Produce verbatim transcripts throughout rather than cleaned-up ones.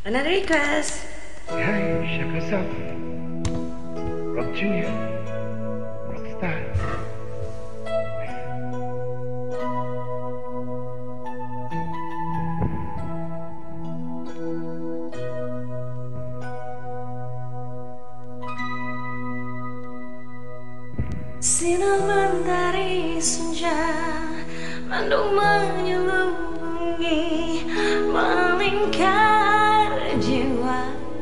Another request. Hai, ShahKazaf, Rock Junior, Rockstar. Sinar mentari senja, mendung menyelubungi, melingkar jiwa.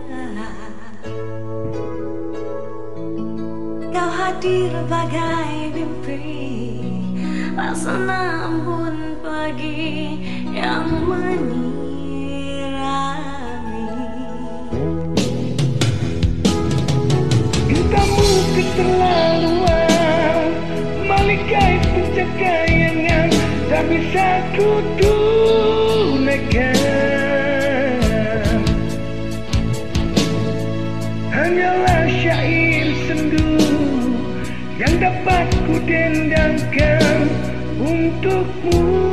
Kau hadir bagai mimpi, laksana embun pagi yang menyirami. Cintamu keterlaluan, malikai pencapaian yang tak bisa ku tunaikan. Hanyalah syair sendu yang dapat ku dendangkan untukmu.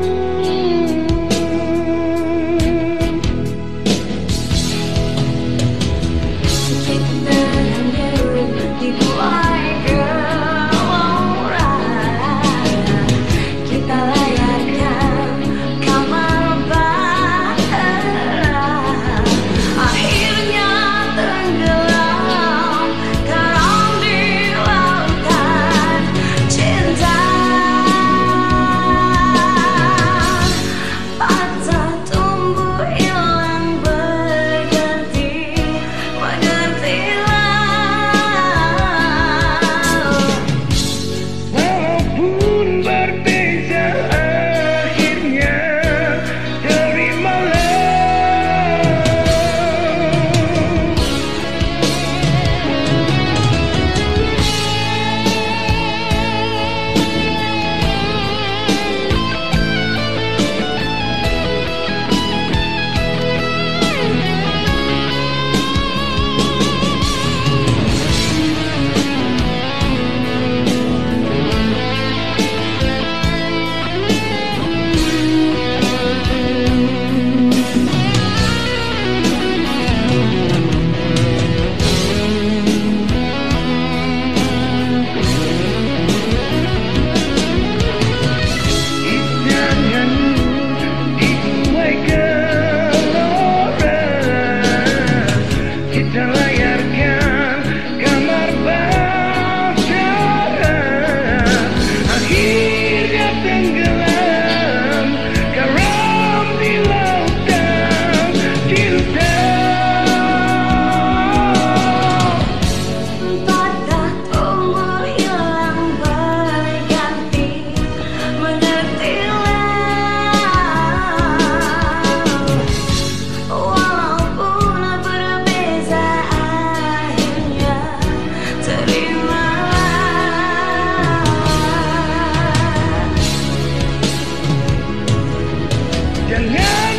Jangan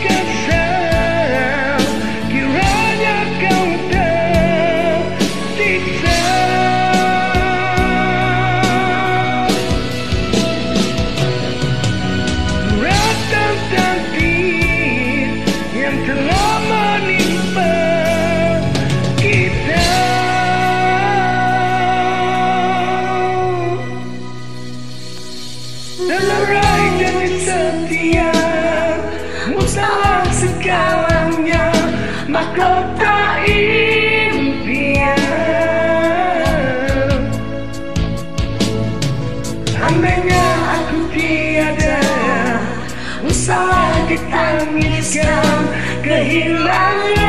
dikasar, kiranya kau tersiksa. Suratan takdir yang telah menimpa kita. Dalam raih janji setia, salah segalanya, mahkota impian. Andainya aku tiada, usahlah ditangiskan kehilangan.